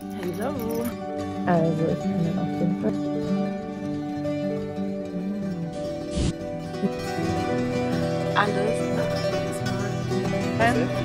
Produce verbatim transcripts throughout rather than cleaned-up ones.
Hallo. Also ich kann den auf jeden Fall. Alles nach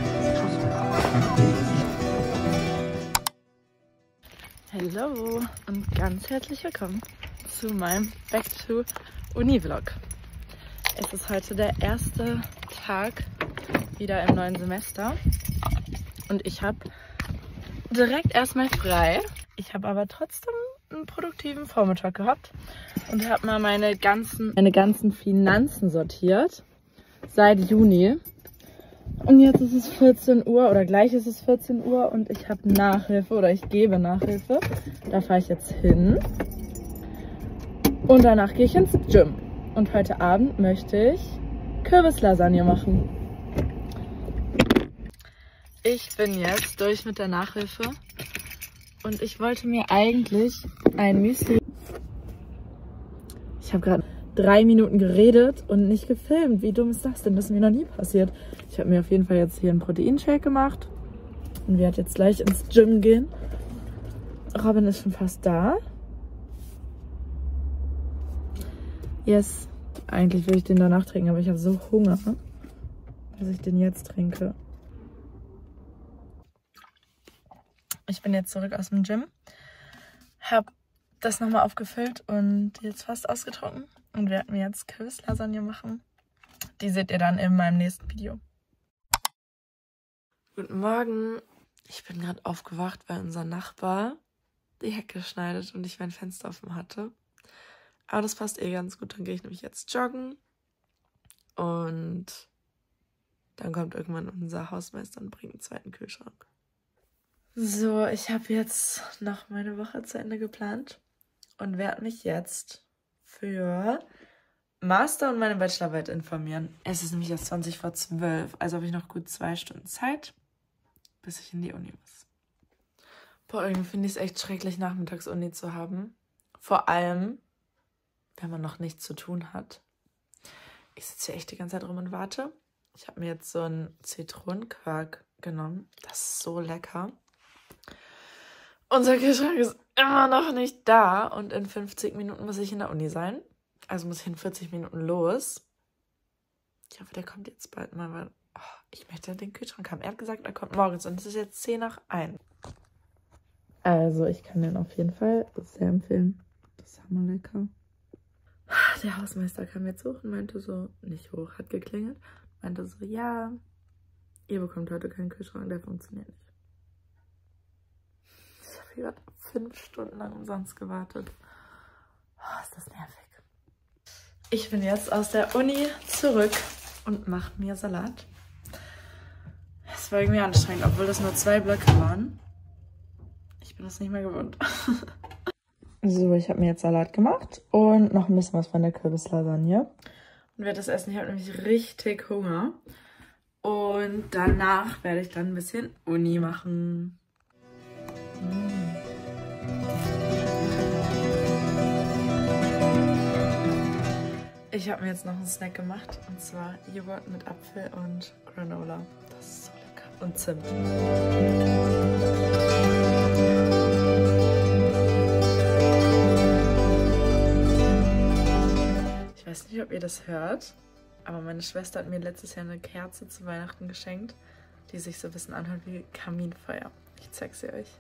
Hallo und ganz herzlich willkommen zu meinem Back to Uni Vlog. Es ist heute der erste Tag wieder im neuen Semester und ich habe direkt erstmal frei. Ich habe aber trotzdem einen produktiven Vormittag gehabt und habe mal meine ganzen, meine ganzen Finanzen sortiert seit Juni. Und jetzt ist es vierzehn Uhr oder gleich ist es vierzehn Uhr und ich habe Nachhilfe oder ich gebe Nachhilfe. Da fahre ich jetzt hin und danach gehe ich ins Gym. Und heute Abend möchte ich Kürbislasagne machen. Ich bin jetzt durch mit der Nachhilfe und ich wollte mir eigentlich ein Müsli... Ich habe gerade drei Minuten geredet und nicht gefilmt. Wie dumm ist das denn? Das ist mir noch nie passiert. Ich habe mir auf jeden Fall jetzt hier einen Proteinshake gemacht und werde jetzt gleich ins Gym gehen. Robin ist schon fast da. Yes. Eigentlich würde ich den danach trinken, aber ich habe so Hunger, dass ich den jetzt trinke. Ich bin jetzt zurück aus dem Gym, habe das nochmal aufgefüllt und jetzt fast ausgetrunken und werden mir jetzt Kürbislasagne machen. Die seht ihr dann in meinem nächsten Video. Guten Morgen. Ich bin gerade aufgewacht, weil unser Nachbar die Hecke schneidet und ich mein Fenster offen hatte. Aber das passt eh ganz gut. Dann gehe ich nämlich jetzt joggen und dann kommt irgendwann unser Hausmeister und bringt einen zweiten Kühlschrank. So, ich habe jetzt noch meine Woche zu Ende geplant und werde mich jetzt für Master und meine Bachelorarbeit informieren. Es ist nämlich erst zwanzig vor zwölf, also habe ich noch gut zwei Stunden Zeit, bis ich in die Uni muss. Boah, irgendwie finde ich es echt schrecklich, nachmittags Uni zu haben. Vor allem, wenn man noch nichts zu tun hat. Ich sitze hier echt die ganze Zeit rum und warte. Ich habe mir jetzt so einen Zitronenquark genommen. Das ist so lecker. Unser Kühlschrank ist immer noch nicht da und in fünfzig Minuten muss ich in der Uni sein. Also muss ich in vierzig Minuten los. Ich hoffe, der kommt jetzt bald mal, weil oh, ich möchte den Kühlschrank haben. Er hat gesagt, er kommt morgens und es ist jetzt zehn nach eins. Also ich kann den auf jeden Fall sehr empfehlen. Das ist hammer lecker. Der Hausmeister kam jetzt hoch und meinte so, nicht hoch, hat geklingelt. Meinte so, ja, ihr bekommt heute keinen Kühlschrank, der funktioniert nicht. Ich habe hier fünf Stunden lang umsonst gewartet. Oh, ist das nervig. Ich bin jetzt aus der Uni zurück und mache mir Salat. Es war irgendwie anstrengend, obwohl das nur zwei Blöcke waren. Ich bin das nicht mehr gewohnt. So, ich habe mir jetzt Salat gemacht und noch ein bisschen was von der Kürbislasagne. Und werde das essen. Ich habe nämlich richtig Hunger. Und danach werde ich dann ein bisschen Uni machen. Mm. Ich habe mir jetzt noch einen Snack gemacht, und zwar Joghurt mit Apfel und Granola. Das ist so lecker. Und Zimt. Ich weiß nicht, ob ihr das hört, aber meine Schwester hat mir letztes Jahr eine Kerze zu Weihnachten geschenkt, die sich so ein bisschen anhört wie Kaminfeuer. Ich zeig sie euch.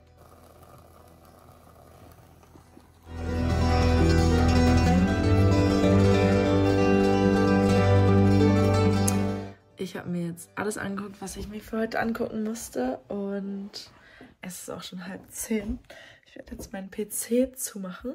Ich habe mir jetzt alles angeguckt, was ich mir für heute angucken musste und es ist auch schon halb zehn. Ich werde jetzt meinen P C zumachen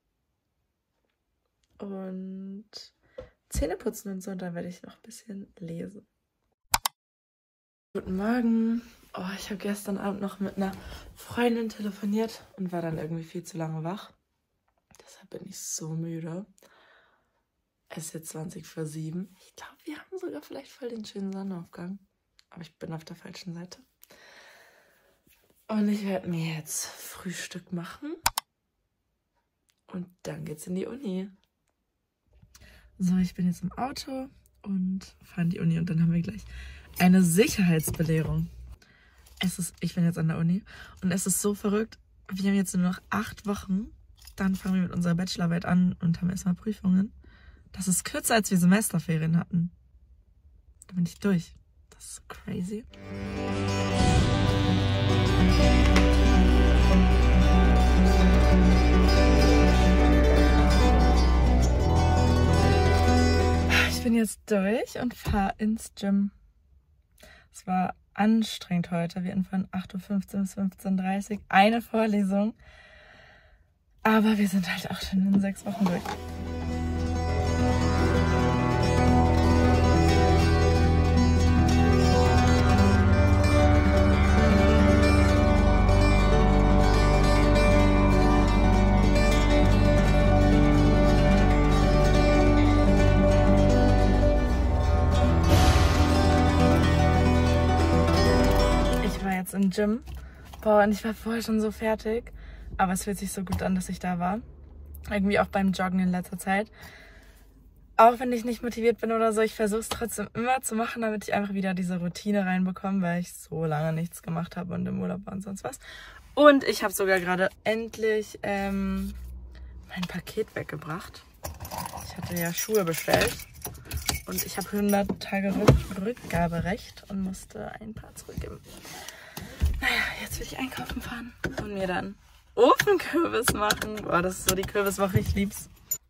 und Zähne putzen und so und dann werde ich noch ein bisschen lesen. Guten Morgen. Oh, ich habe gestern Abend noch mit einer Freundin telefoniert und war dann irgendwie viel zu lange wach. Deshalb bin ich so müde. Es ist jetzt zwanzig vor sieben. Ich glaube, wir haben sogar vielleicht voll den schönen Sonnenaufgang. Aber ich bin auf der falschen Seite. Und ich werde mir jetzt Frühstück machen. Und dann geht's in die Uni. So, ich bin jetzt im Auto und fahre in die Uni. Und dann haben wir gleich eine Sicherheitsbelehrung. Es ist, ich bin jetzt an der Uni. Und es ist so verrückt, Wir haben jetzt nur noch acht Wochen. Dann fangen wir mit unserer Bachelorarbeit an und haben erstmal Prüfungen. Das ist kürzer, als wir Semesterferien hatten. Da bin ich durch. Das ist so crazy. Ich bin jetzt durch und fahre ins Gym. Es war anstrengend heute. Wir hatten von acht Uhr fünfzehn bis fünfzehn Uhr dreißig eine Vorlesung. Aber wir sind halt auch schon in sechs Wochen durch. Im Gym. Boah, und ich war vorher schon so fertig. Aber es fühlt sich so gut an, dass ich da war. Irgendwie auch beim Joggen in letzter Zeit. Auch wenn ich nicht motiviert bin oder so, ich versuche es trotzdem immer zu machen, damit ich einfach wieder diese Routine reinbekomme, weil ich so lange nichts gemacht habe und im Urlaub war und sonst was. Und ich habe sogar gerade endlich ähm, mein Paket weggebracht. Ich hatte ja Schuhe bestellt. Und ich habe hundert Tage Rück- Rückgaberecht und musste ein paar zurückgeben. Naja, jetzt will ich einkaufen fahren und mir dann Ofenkürbis machen. Boah, das ist so die Kürbiswoche, ich lieb's.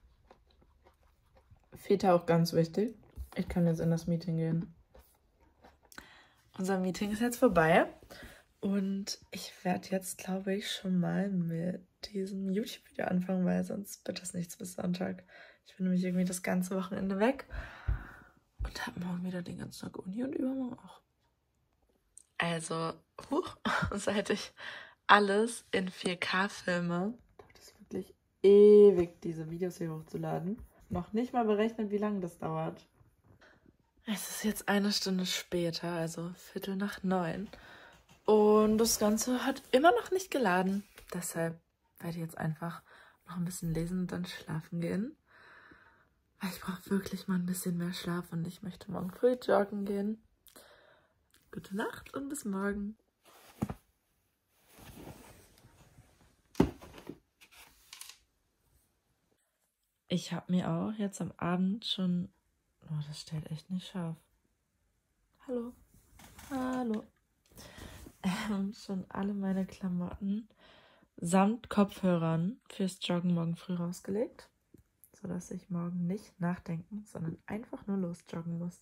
Feta auch ganz wichtig. Ich kann jetzt in das Meeting gehen. Unser Meeting ist jetzt vorbei. Und ich werde jetzt, glaube ich, schon mal mit diesem YouTube-Video anfangen, weil sonst wird das nichts bis Sonntag. Ich bin nämlich irgendwie das ganze Wochenende weg. Und habe morgen wieder den ganzen Tag Uni und übermorgen auch. Also, huch, seit ich alles in vier K filme, dauert es wirklich ewig, diese Videos hier hochzuladen. Noch nicht mal berechnet, wie lange das dauert. Es ist jetzt eine Stunde später, also Viertel nach neun. Und das Ganze hat immer noch nicht geladen. Deshalb werde ich jetzt einfach noch ein bisschen lesen und dann schlafen gehen. Weil ich brauche wirklich mal ein bisschen mehr Schlaf und ich möchte morgen früh joggen gehen. Gute Nacht und bis morgen. Ich habe mir auch jetzt am Abend schon... Oh, das stellt echt nicht scharf. Hallo. Hallo. Ähm, schon alle meine Klamotten samt Kopfhörern fürs Joggen morgen früh rausgelegt. Sodass ich morgen nicht nachdenken, sondern einfach nur losjoggen muss.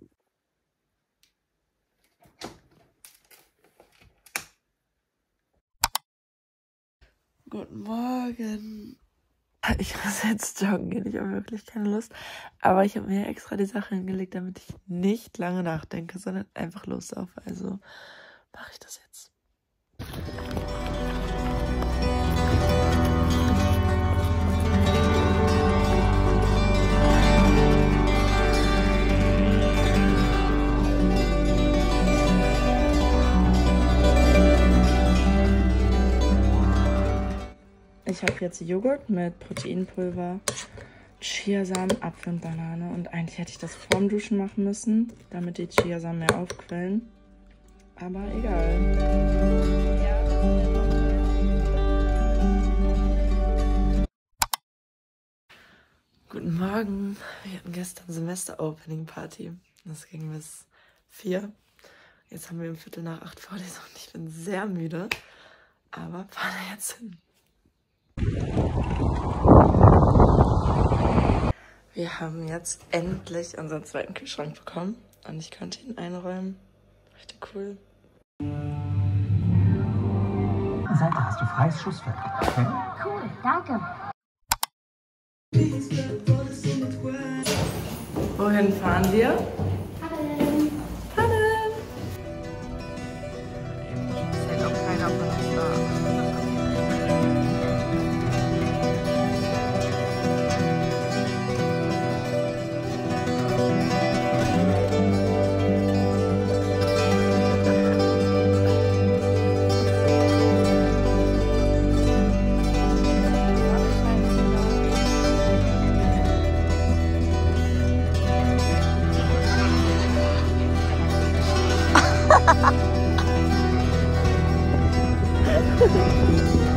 Guten Morgen. Ich muss jetzt joggen gehen, ich habe wirklich keine Lust. Aber ich habe mir extra die Sache hingelegt, damit ich nicht lange nachdenke, sondern einfach loslaufe. Also mache ich das jetzt. Ich habe jetzt Joghurt mit Proteinpulver, Chiasamen, Apfel und Banane. Und eigentlich hätte ich das vorm Duschen machen müssen, damit die Chiasamen mehr aufquellen. Aber egal. Guten Morgen. Wir hatten gestern Semester-Opening-Party. Das ging bis vier. Jetzt haben wir um Viertel nach acht Vorlesung. Ich bin sehr müde, aber fahren wir jetzt hin. Wir haben jetzt endlich unseren zweiten Kühlschrank bekommen und ich konnte ihn einräumen. Richtig cool. Seite hast du freies Schussfeld. Okay? Cool, danke. Wohin fahren wir? Paddeln. Paddeln. Ist halt auch keiner von uns da.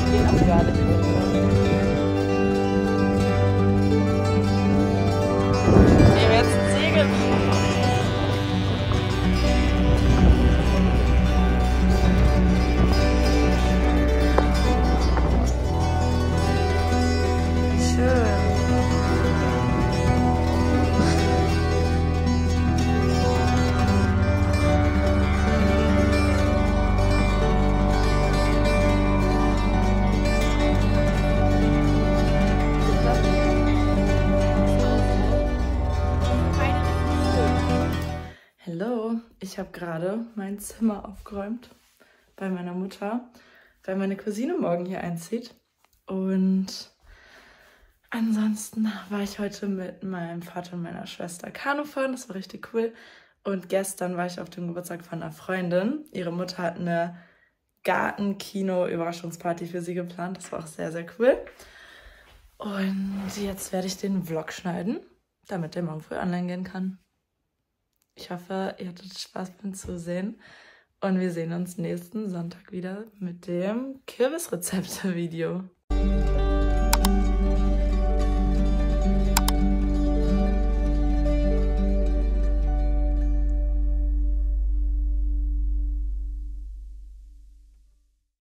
gehen aber gar nicht runter. Nehmen jetzt ein Segel. Hallo, ich habe gerade mein Zimmer aufgeräumt bei meiner Mutter, weil meine Cousine morgen hier einzieht. Und ansonsten war ich heute mit meinem Vater und meiner Schwester Kanu fahren, das war richtig cool. Und gestern war ich auf dem Geburtstag von einer Freundin. Ihre Mutter hat eine Garten-Kino-Überraschungsparty für sie geplant, das war auch sehr, sehr cool. Und jetzt werde ich den Vlog schneiden, damit der morgen früh online gehen kann. Ich hoffe, ihr hattet Spaß beim Zusehen und wir sehen uns nächsten Sonntag wieder mit dem Kürbisrezepte-Video.